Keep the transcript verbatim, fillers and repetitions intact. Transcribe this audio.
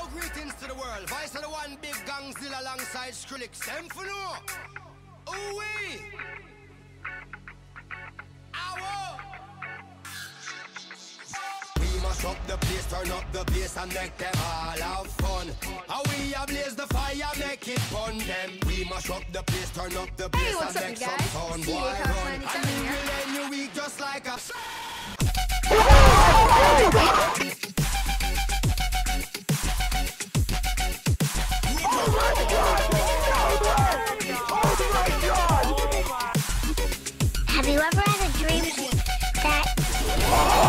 greetings to the world. Vice of the one big gangzilla alongside Skrillex. Them for no. Ooh wee. Ow. We must up the place, turn up the bass and make them all have fun. How we ablaze the fire, make it fun them. We must up the place, turn up the bass Hey, what's and up, make you some guys? fun. C A Boy, Cox run. ninety-seven And we here. will end your week just like a... Have you ever had a dream that